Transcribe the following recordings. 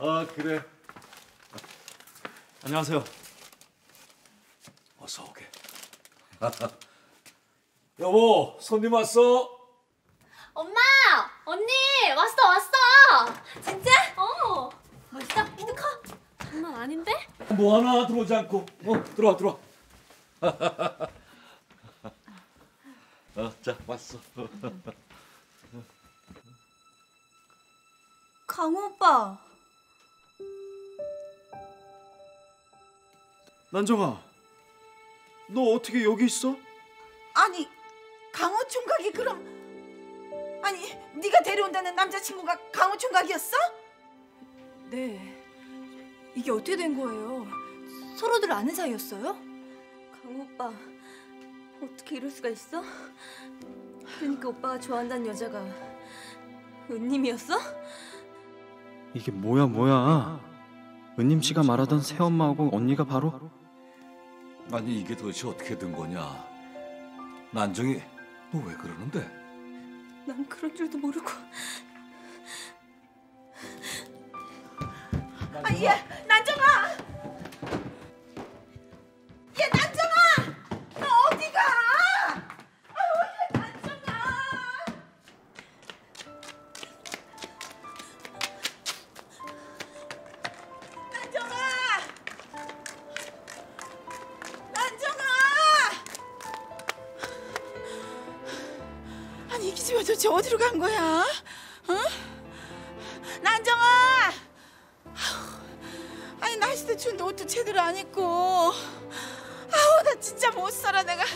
아, 그래. 안녕하세요. 어서 오게. 여보, 손님 왔어? 엄마! 언니! 왔어! 진짜? 멋있어? 키도 커? 장난 아닌데? 뭐 하나 들어오지 않고. 들어와. 자, 왔어. 강호 오빠. 난정아, 너 어떻게 여기 있어? 아니, 강호 총각이 그럼 아니, 네가 데려온다는 남자친구가 강호 총각이었어? 네. 이게 어떻게 된 거예요? 서로들 아는 사이였어요? 강호 오빠, 어떻게 이럴 수가 있어? 그러니까 오빠가 좋아한다는 여자가 은님이었어? 이게 뭐야? 은님 씨가 말하던 새엄마하고 언니가 바로? 아니, 이게 도대체 어떻게 된 거냐? 난정이, 너 왜 그러는데? 난 그런 줄도 모르고. 얘 난정아! 얘 난정아! 너 어디 가? 얘 난정아! 난정아! 아니, 이 기집애 도대체 어디로 간 거야? 난정아! 아니, 날씨도 추운데 옷도 제대로 안 입고. 아우, 나 진짜 못 살아 내가.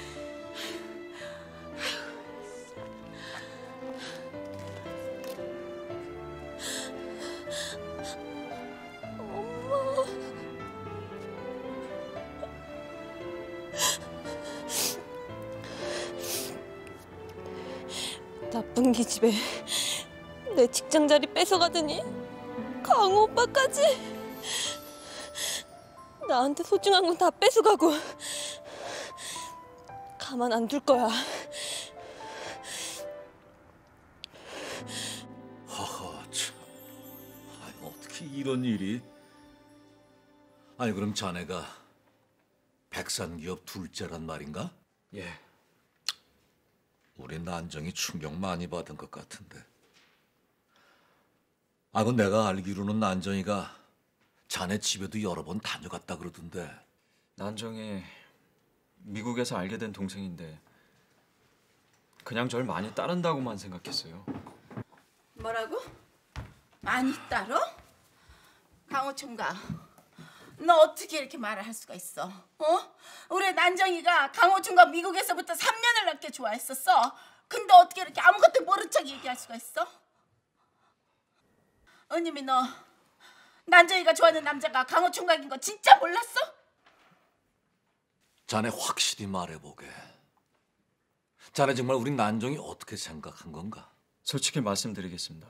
나쁜 기집애. 내 직장 자리 뺏어가더니 강호 오빠까지. 나한테 소중한 건 다 뺏어가고. 가만 안 둘 거야. 하하, 참. 아니, 어떻게 이런 일이? 아니, 그럼 자네가 백산기업 둘째란 말인가? 예. 우리 난정이 충격 많이 받은 것 같은데. 아, 그 내가 알기로는 난정이가 자네 집에도 여러 번 다녀갔다 그러던데. 난정이 미국에서 알게 된 동생인데 그냥 절 많이 따른다고만 생각했어요. 뭐라고? 많이 따로? 강호 총각, 너 어떻게 이렇게 말을 할 수가 있어? 우리 난정이가 강호 총각 미국에서부터 3년을 넘게 좋아했었어. 근데 어떻게 이렇게 아무것도 모른 척 얘기할 수가 있어? 은님이 너 난정이가 좋아하는 남자가 강호 총각인 거 진짜 몰랐어? 자네 확실히 말해보게. 자네 정말 우리 난정이 어떻게 생각한 건가? 솔직히 말씀드리겠습니다.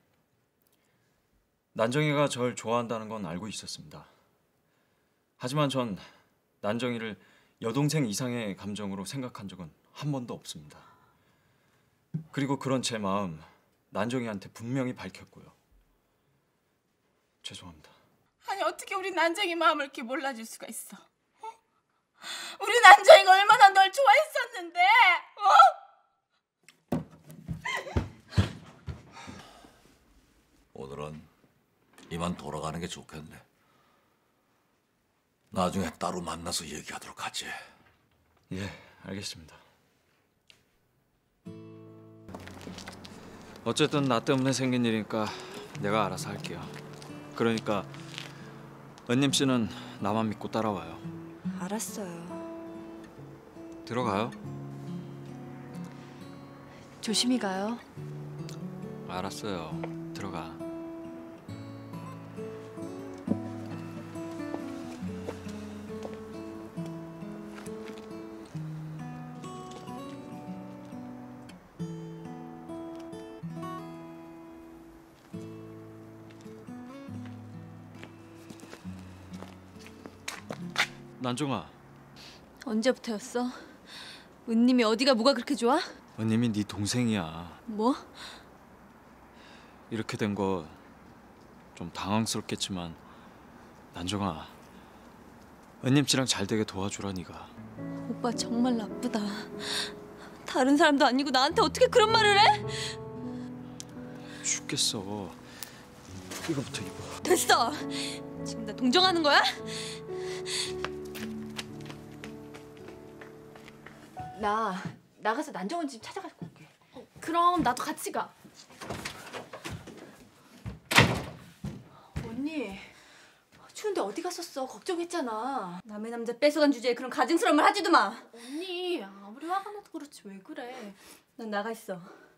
난정이가 절 좋아한다는 건 알고 있었습니다. 하지만 전 난정이를 여동생 이상의 감정으로 생각한 적은 한 번도 없습니다. 그리고 그런 제 마음 난정이한테 분명히 밝혔고요. 죄송합니다. 아니, 어떻게 우리 난정이 마음을 이렇게 몰라줄 수가 있어? 우리 난정이가 얼마나 널 좋아했었는데, 오늘은 이만 돌아가는 게 좋겠네. 나중에 따로 만나서 얘기하도록 하지. 예, 알겠습니다. 어쨌든 나 때문에 생긴 일이니까 내가 알아서 할게요. 그러니까 은님 씨는 나만 믿고 따라와요. 알았어요. 들어가요. 조심히 가요. 알았어요. 들어가. 난정아, 언제부터였어? 은님이 어디가 뭐가 그렇게 좋아? 은님이 네 동생이야. 뭐? 이렇게 된 거 좀 당황스럽겠지만 난정아, 은님씨랑 잘 되게 도와주라 네가. 오빠 정말 나쁘다. 다른 사람도 아니고 나한테 어떻게 그런 말을 해? 죽겠어. 이거부터 입어. 됐어. 지금 나 동정하는 거야? 나 나가서 난정원 집 찾아가지고 올게. 그럼 나도 같이 가. 언니, 추운데 어디 갔었어? 걱정했잖아. 남의 남자 뺏어간 주제에 그런 가증스러운 말 하지도 마. 언니 아무리 화가 나도 그렇지 왜 그래? 넌 나가 있어.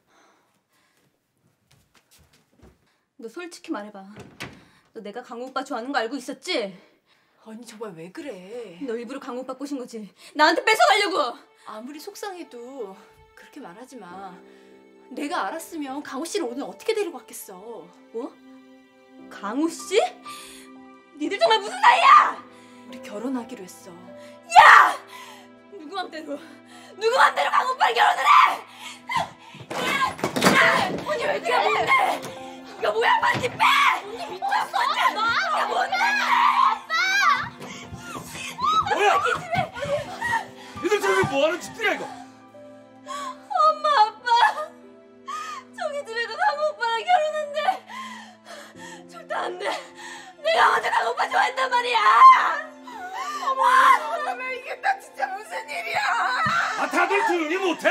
너 솔직히 말해봐. 너 내가 강호 오빠 좋아하는 거 알고 있었지? 언니 정말 왜 그래? 너 일부러 강호 오빠 꼬신 거지? 나한테 뺏어가려고! 아무리 속상해도 그렇게 말하지 마. 내가 알았으면 강호 씨를 오늘 어떻게 데리고 왔겠어? 뭐? 강호 씨? 니들 정말 무슨 사이야! 우리 결혼하기로 했어. 누구 맘대로 강호 오빠랑 결혼을 해! 언니 왜 그래? 뭔데? 이거 뭐야 반지 빼! 언니 미쳤어! 나 뭔데? 뭐야? 니들 저기 뭐하는 짓들이야 이거? 엄마 아빠 저기 집에 가 강호 오빠랑 결혼한대. 절대 안 돼. 내가 먼저 강호 오빠 좋아했단 말이야. 어머, 이게 다 진짜 무슨 일이야? 아 다들 조용히 못해?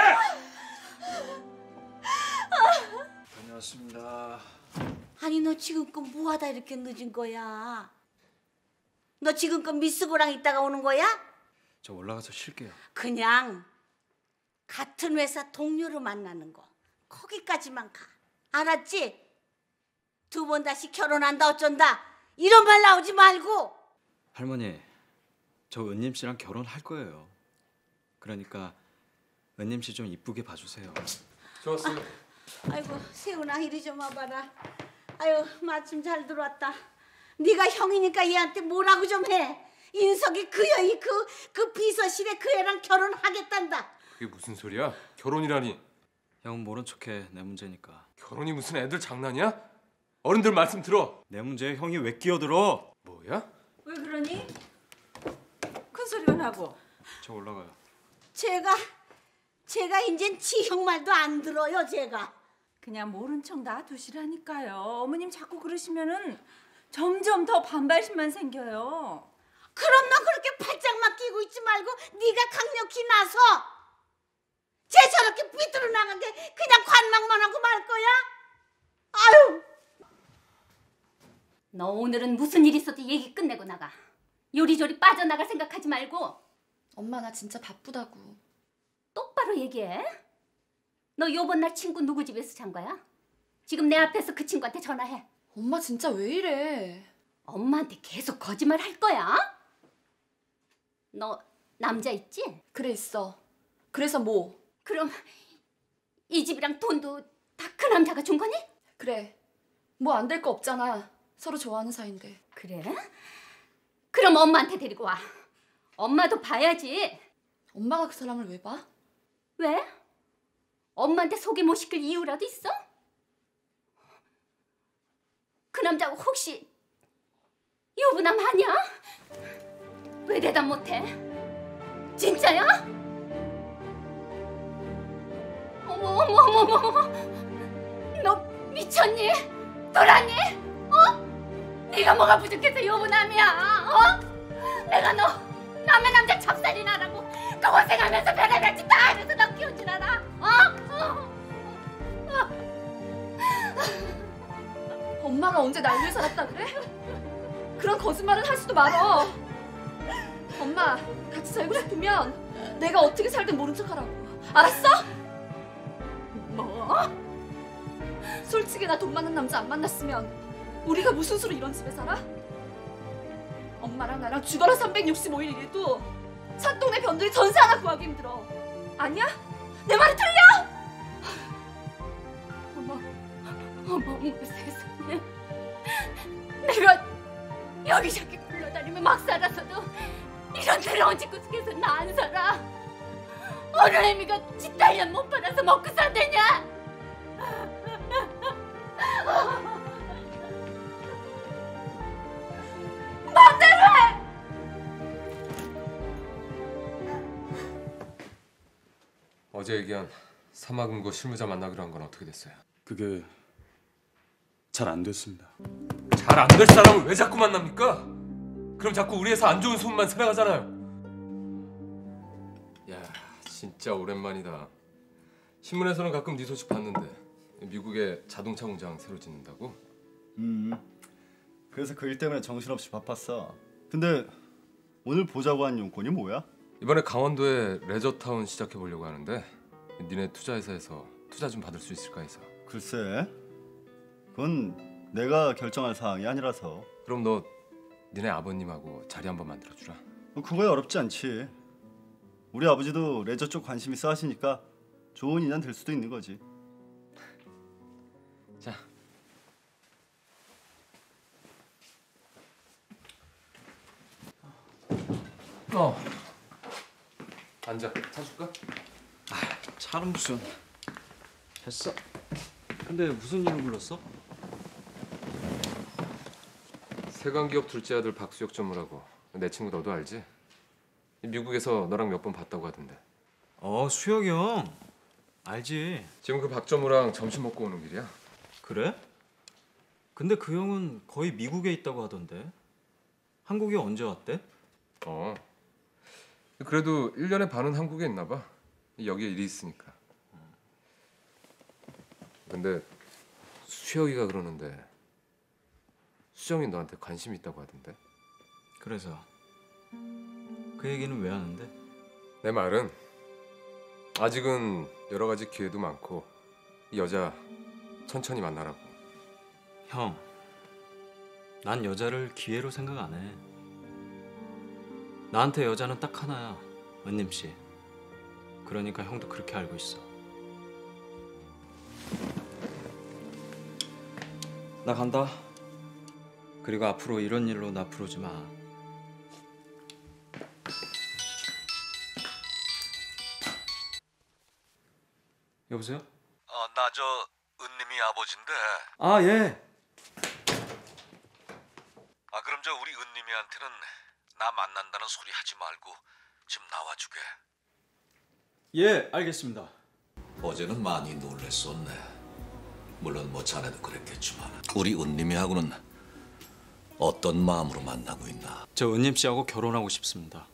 다녀왔습니다. 아니 너 지금껏 뭐하다 이렇게 늦은 거야? 너 지금껏 미스고랑 있다가 오는 거야? 저 올라가서 쉴게요. 그냥 같은 회사 동료로 만나는 거 거기까지만 가. 알았지? 2번 다시 결혼한다 어쩐다 이런 말 나오지 말고. 할머니, 저 은님씨랑 결혼할 거예요. 그러니까 은님씨 좀 이쁘게 봐주세요. 좋았어요. 아이고 세훈아 이리 좀 와봐라. 아유 마침 잘 들어왔다. 네가 형이니까 얘한테 뭐라고 좀 해. 인석이 그 여이 그 비서실에 그 애랑 결혼하겠단다. 그게 무슨 소리야? 결혼이라니. 형은 모른 척해. 내 문제니까. 결혼이 무슨 애들 장난이야? 어른들 말씀 들어. 내 문제에 형이 왜 끼어들어? 뭐야? 왜 그러니? 큰 소리만 하고. 저 올라가요. 제가 이젠 지형 말도 안 들어요. 제가 그냥 모른 척 놔두시라니까요. 어머님 자꾸 그러시면은 점점 더 반발심만 생겨요. 그럼 너 그렇게 팔짱만 끼고 있지 말고 네가 강력히 나서 쟤 저렇게 삐뚤어 나가게 그냥 관망만 하고 말 거야? 아유. 너 오늘은 무슨 일 있어도 얘기 끝내고 나가. 요리조리 빠져나갈 생각하지 말고. 엄마 나 진짜 바쁘다고. 똑바로 얘기해. 너 요번 날 친구 누구 집에서 잔 거야? 지금 내 앞에서 그 친구한테 전화해. 엄마 진짜 왜 이래? 엄마한테 계속 거짓말 할 거야? 너 남자 있지? 그래 있어. 그래서 뭐? 그럼 이 집이랑 돈도 다 그 남자가 준 거니? 그래. 뭐 안 될 거 없잖아. 서로 좋아하는 사이인데. 그래? 그럼 엄마한테 데리고 와. 엄마도 봐야지. 엄마가 그 사람을 왜 봐? 왜? 엄마한테 소개 못 시킬 이유라도 있어? 그 남자가 혹시 유부남 아니야? 왜 대답 못해? 진짜야? 어머 너 미쳤니? 돌았니? 네가 뭐가 부족해서 유부남이야? 내가 너 남의 남자 찹쌀이나 하라고 그 고생하면서 별의별 짓 다 하면서 너 키운 줄 알아? 엄마가 언제 날 위해 살았다 그래? 그런 거짓말을 할 수도 말어. 엄마 같이 살고 싶으면 내가 어떻게 살든 모른 척하라고. 알았어? 뭐? 솔직히 나 돈 많은 남자 안 만났으면 우리가 무슨 수로 이런 집에 살아? 엄마랑 나랑 죽어라 365일 일해도 산동네 변두리 전세 하나 구하기 힘들어. 아니야? 내 말이 틀려? 어머 세상에. 내가 여기저기 굴러다니며 막 살아서도 이런 더러운 집구 속에서 나 안 살아. 어느 애미가 지 딸년 못 받아서 먹고 산다냐? 어제 얘기한 사마금고 실무자 만나기로 한 건 어떻게 됐어요? 그게 잘 안 됐습니다. 잘 안 될 사람을 왜 자꾸 만납니까? 그럼 자꾸 우리 회사 안 좋은 소문만 새나가잖아요. 야, 진짜 오랜만이다. 신문에서는 가끔 네 소식 봤는데 미국에 자동차 공장 새로 짓는다고? 그래서 그 일 때문에 정신없이 바빴어. 근데 오늘 보자고 한 용건이 뭐야? 이번에 강원도에 레저타운 시작해 보려고 하는데 니네 투자회사에서 투자 좀 받을 수 있을까 해서. 글쎄, 그건 내가 결정할 사항이 아니라서. 그럼 너 니네 아버님하고 자리 한번 만들어주라. 그거야 어렵지 않지. 우리 아버지도 레저 쪽 관심 있어 하시니까 좋은 인연 될 수도 있는 거지. 자. 앉아. 차 줄까? 차는 무슨. 됐어. 근데 무슨 일로 불렀어? 세관기업 둘째 아들 박수혁 전무라고. 내 친구 너도 알지? 미국에서 너랑 몇 번 봤다고 하던데. 수혁이 형. 알지. 지금 그 박 전무랑 점심 먹고 오는 길이야. 그래? 근데 그 형은 거의 미국에 있다고 하던데. 한국에 언제 왔대? 그래도 1년에 반은 한국에 있나 봐. 여기에 일이 있으니까. 근데 수혁이가 그러는데 수정이 너한테 관심 있다고 하던데. 그래서 그 얘기는 왜 하는데? 내 말은 아직은 여러 가지 기회도 많고 이 여자 천천히 만나라고. 형, 난 여자를 기회로 생각 안 해. 나한테 여자는 딱 하나야, 은님 씨. 그러니까 형도 그렇게 알고 있어. 나 간다. 그리고 앞으로 이런 일로 나 부르지 마. 여보세요? 나 저 은님이 아버지인데. 아, 예. 그럼 저 우리 은님이한테는 나 만난다는 소리 하지 말고 좀 나와주게. 예, 알겠습니다. 어제는 많이 놀랬었네. 물론 뭐 자네도 그랬겠지만 우리 은님이하고는 어떤 마음으로 만나고 있나? 저 은님 씨하고 결혼하고 싶습니다.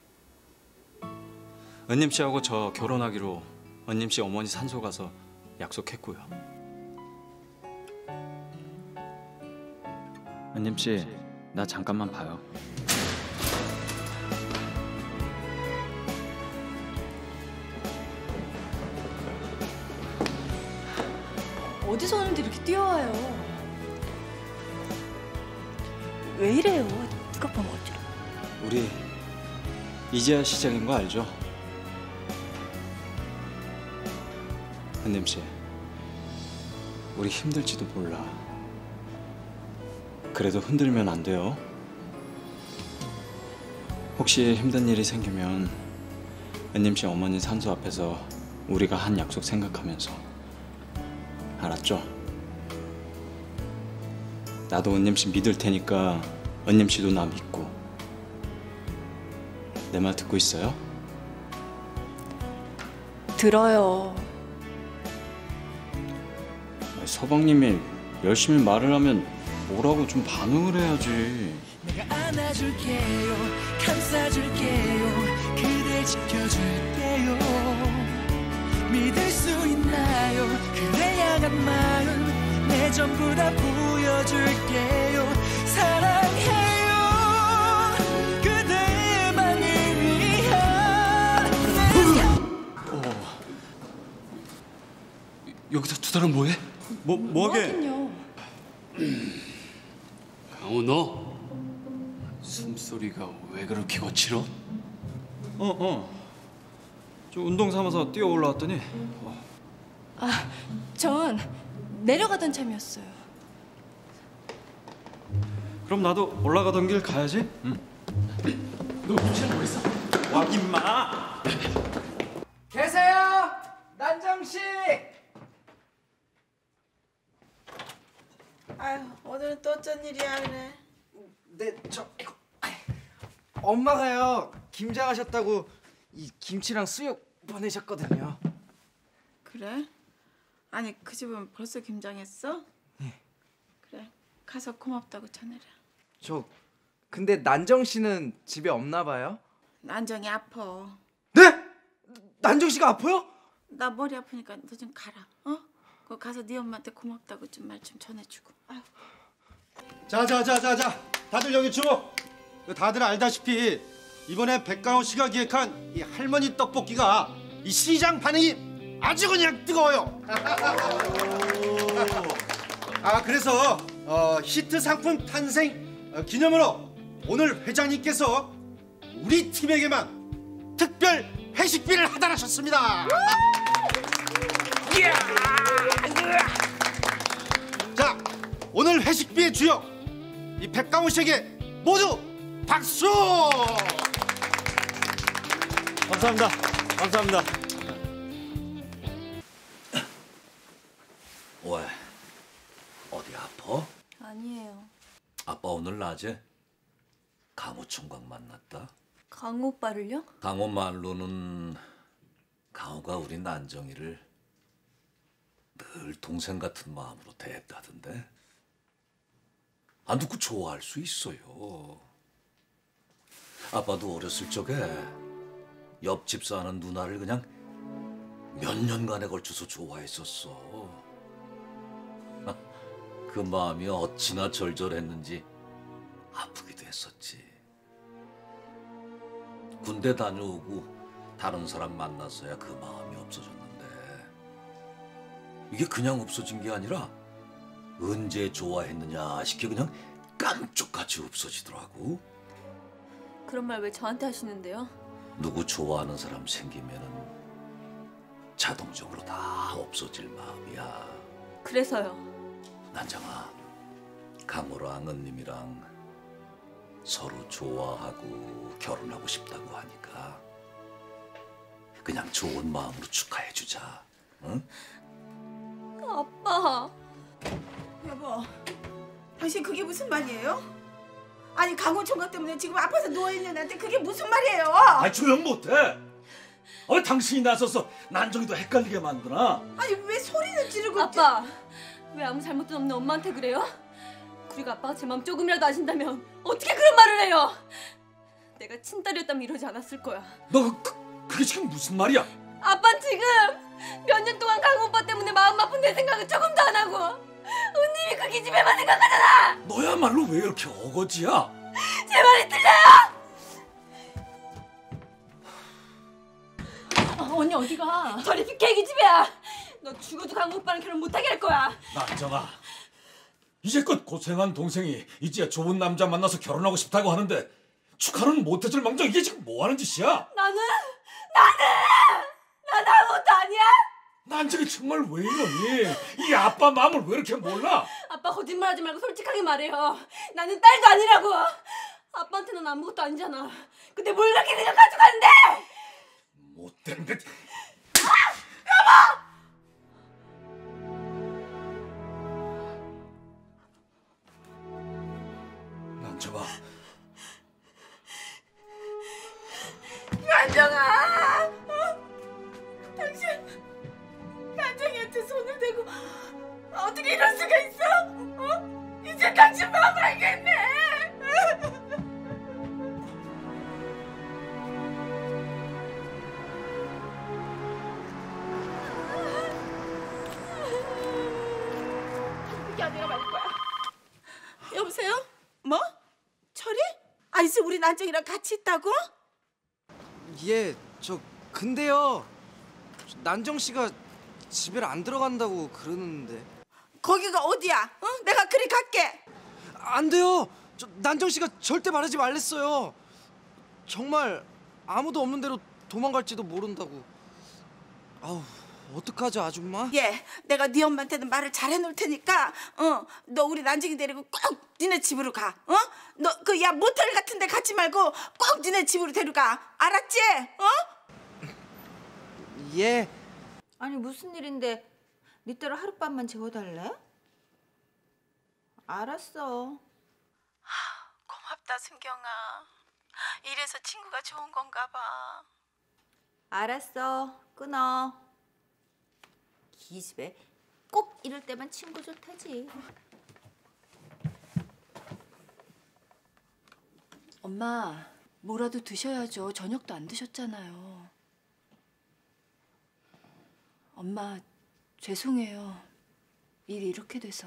은님 씨하고 저 결혼하기로 은님 씨 어머니 산소 가서 약속했고요. 은님 씨, 나 잠깐만 봐요. 어디서 오는데 이렇게 뛰어와요? 왜 이래요? 누가 보면 어쩌려? 우리 이제야 시작인 거 알죠? 은님 씨, 우리 힘들지도 몰라. 그래도 흔들면 안 돼요. 혹시 힘든 일이 생기면 은님 씨 어머니 산소 앞에서 우리가 한 약속 생각하면서. 알았죠? 나도 은님 씨 믿을 테니까 은님 씨도 나 믿고. 내 말 듣고 있어요? 들어요. 서방님이 열심히 말을 하면 뭐라고 좀 반응을 해야지. 내가 안아줄게요, 감싸줄게요, 그댈 지켜줄게요. 믿을 수 있나요? 그대 향한 마음 내 전부 다 보여줄게요. 사랑해요, 그대만을 위한. 여기서 두 사람 뭐해? 뭐하게? 강우 너 숨소리가 왜 그렇게 거칠어? 저 운동 삼아서 뛰어 올라왔더니 전 내려가던 참이었어요. 그럼 나도 올라가던 길 가야지. 너 문제는 뭐 있어? 와 임마. 계세요, 난정 씨. 아유, 오늘은 또 어쩐 일이야, 그래? 네, 엄마가요 김장하셨다고 이 김치랑 수육 보내셨거든요. 그래? 아니 그 집은 벌써 김장했어? 네. 그래 가서 고맙다고 전해라. 저 근데 난정 씨는 집에 없나 봐요? 난정이 아파. 네? 난정 씨가 아파요? 나 머리 아프니까 너 좀 가라. 어? 그 가서 네 엄마한테 고맙다고 좀 말 좀 전해주고. 아유. 자, 다들 여기 주목. 다들 알다시피 이번에 백강호 씨가 기획한 이 할머니 떡볶이가 이 시장 반응이 아주 그냥 뜨거워요. 그래서 히트 상품 탄생 기념으로 오늘 회장님께서 우리 팀에게만 특별 회식비를 하달하셨습니다. 자, 오늘 회식비의 주역 이 백강호 씨에게 모두 박수! 감사합니다. 왜? 어디 아파? 아니에요. 아빠 오늘 낮에 강호 총각 만났다. 강호 오빠를요? 강호 말로는 강호가 우리 난정이를 늘 동생 같은 마음으로 대했다던데. 안 듣고 좋아할 수 있어요. 아빠도 어렸을 적에 옆집 사는 누나를 그냥 몇 년간에 걸쳐서 좋아했었어. 그 마음이 어찌나 절절했는지 아프기도 했었지. 군대 다녀오고 다른 사람 만나서야 그 마음이 없어졌는데 이게 그냥 없어진 게 아니라 언제 좋아했느냐 싶게 그냥 깜짝같이 없어지더라고. 그런 말 왜 저한테 하시는데요? 누구 좋아하는 사람 생기면은 자동적으로 다 없어질 마음이야. 그래서요. 난장아, 강호랑 은님이랑 서로 좋아하고 결혼하고 싶다고 하니까 그냥 좋은 마음으로 축하해주자. 응? 아빠. 여보, 당신 그게 무슨 말이에요? 아니 강호 총각 때문에 지금 아파서 누워있는 나한테 그게 무슨 말이에요? 조용 못해. 당신이 나서서 난정이도 헷갈리게 만드나? 아니 왜 소리는 지르고 아빠, 왜 아무 잘못도 없는 엄마한테 그래요? 그리고 아빠가 제 마음 조금이라도 아신다면 어떻게 그런 말을 해요? 내가 친딸이었다면 이러지 않았을 거야. 너 그게 지금 무슨 말이야? 아빠 지금 몇 년 동안 강호 오빠 때문에 마음 아픈 내 생각은 조금도 안 하고 은님이 그 기집애만 생각하잖아. 너야말로 왜 이렇게 어거지야? 제 말이 틀려요? 언니 어디가? 저리 비켜 이 기집애야. 너 죽어도 강호 오빠랑 결혼 못하게 할 거야. 난정아, 이제껏 고생한 동생이 이제야 좋은 남자 만나서 결혼하고 싶다고 하는데 축하는 못해줄 망정 이게 지금 뭐하는 짓이야? 난 아무것도 아니야. 난정이 정말 왜 이러니? 이 아빠 마음을 왜 이렇게 몰라? 아빠 거짓말하지 말고 솔직하게 말해요. 나는 딸도 아니라고. 아빠한테는 아무것도 아니잖아. 근데 뭘 그렇게 생각하지고 하는데? 못된 것. 난정아. 난정아, 당신 난정이한테 손을 대고 어떻게 이럴 수가 있어? 이제 당신 마음 알겠네. 야, 내가 말릴 거야. 여보세요? 뭐? 철이? 아이스 우리 난정이랑 같이 있다고? 예, 저 근데요. 난정 씨가 집에 안 들어간다고 그러는데. 거기가 어디야? 응? 내가 그리 갈게. 안 돼요. 저 난정 씨가 절대 말하지 말랬어요. 정말 아무도 없는 데로 도망갈지도 모른다고. 아우, 어떡하죠, 아줌마? 예, 내가 네 엄마한테는 말을 잘 해놓을 테니까 너 우리 난정이 데리고 꼭 니네 집으로 가. 너 그 야 모텔 같은 데 가지 말고 꼭 니네 집으로 데려가. 알았지? 예. 아니 무슨 일인데 니 딸을 하룻밤만 재워달래? 알았어. 고맙다 승경아. 이래서 친구가 좋은 건가 봐. 알았어. 끊어. 이 집에 꼭 이럴 때만 친구 좋다지. 엄마, 뭐라도 드셔야죠. 저녁도 안 드셨잖아요. 엄마, 죄송해요. 일이 이렇게 돼서.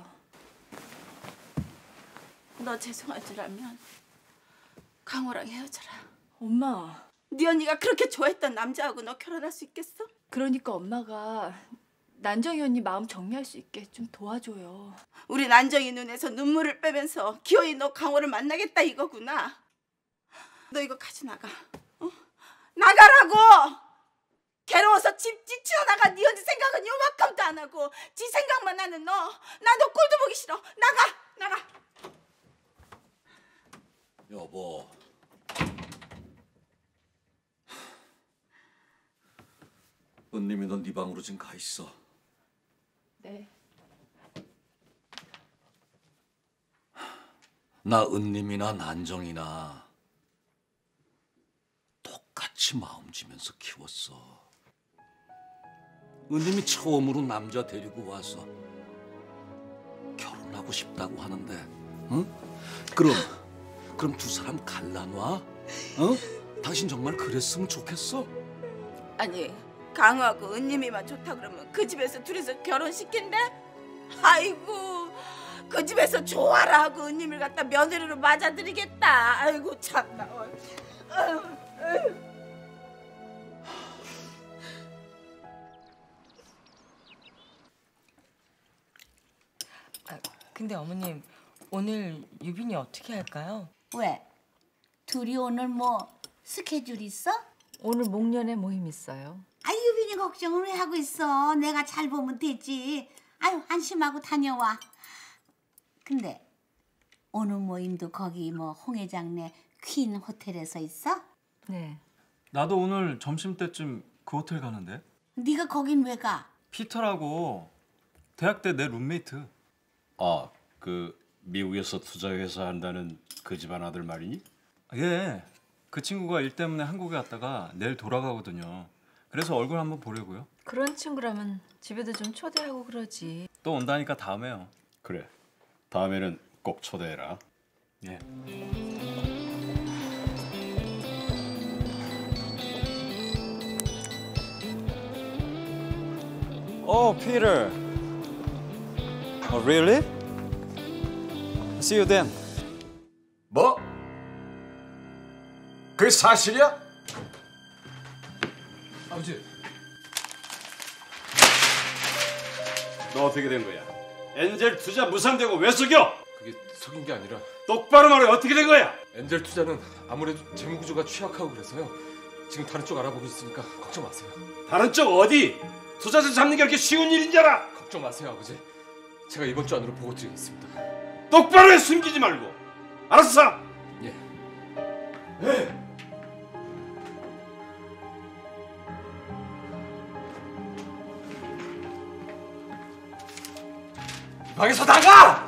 너 죄송할 줄 알면 강호랑 헤어져라. 엄마. 네 언니가 그렇게 좋아했던 남자하고 너 결혼할 수 있겠어? 그러니까 엄마가 난정이 언니 마음 정리할 수 있게 좀 도와줘요. 우리 난정이 눈에서 눈물을 빼면서 기어이 너 강호를 만나겠다 이거구나. 너 이거 가져나가. 어? 나가라고! 괴로워서 집 지쳐 나가. 네 언니 생각은 요만큼도 안 하고 지 생각만 하는 너. 나 너 꼴도 보기 싫어. 나가! 여보. 은님이 넌 네 방으로 좀 가 있어. 네. 나 은님이나 난정이나 똑같이 마음지면서 키웠어. 은님이 처음으로 남자 데리고 와서 결혼하고 싶다고 하는데, 응? 그럼 두 사람 갈라놔? 어? 당신 정말 그랬으면 좋겠어? 아니 강호하고 은님이만 좋다 그러면 그 집에서 둘이서 결혼시킨대? 아이고 그 집에서 좋아라 하고 은님을 갖다 며느리로 맞아들이겠다. 아이고 참나. 근데 어머님 오늘 유빈이 어떻게 할까요? 왜? 둘이 오늘 뭐 스케줄 있어? 오늘 목련의 모임 있어요. 아유, 유빈이 걱정을 왜 하고 있어? 내가 잘 보면 되지. 아유, 안심하고 다녀와. 근데 오늘 모임도 거기 뭐 홍회장네 퀸 호텔에서 있어? 네. 나도 오늘 점심때쯤 그 호텔 가는데. 네가 거긴 왜 가? 피터라고 대학 때 내 룸메이트. 아, 그 미국에서 투자회사 한다는 그 집안 아들 말이니? 예. 그 친구가 일 때문에 한국에 왔다가 내일 돌아가거든요. 그래서 얼굴 한번 보려고요. 그런 친구라면 집에도 좀 초대하고 그러지. 또 온다니까 다음에요. 그래. 다음에는 꼭 초대해라. 예. Oh, Peter. Oh, really? See you then. 뭐? 그게 사실이야? 아버지. 너 어떻게 된 거야? 엔젤 투자 무상되고 왜 속여? 그게 속인 게 아니라 똑바로 말해. 어떻게 된 거야? 엔젤 투자는 아무래도 재무구조가 취약하고 그래서요. 지금 다른 쪽 알아보고 있으니까 걱정 마세요. 다른 쪽 어디? 투자자 잡는 게 그렇게 쉬운 일인 줄 알아? 걱정 마세요, 아버지. 제가 이번 주 안으로 보고 드리겠습니다. 똑바로 해. 숨기지 말고. 알았어? 예. 네. 방에서 나가!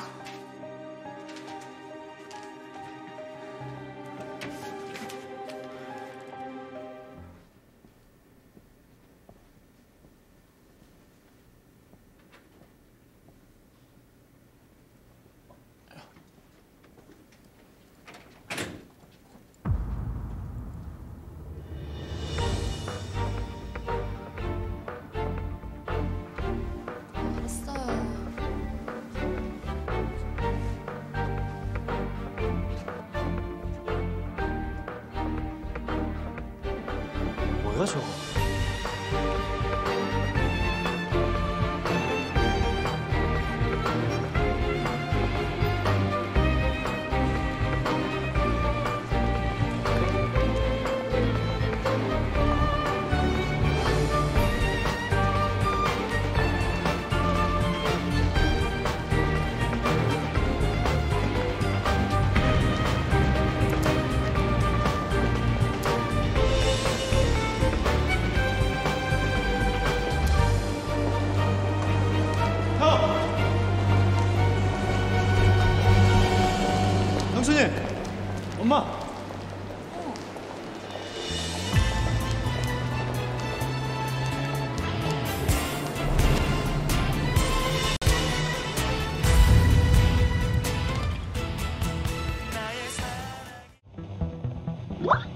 뭐야 저거? 형수님, 엄마. 뭐?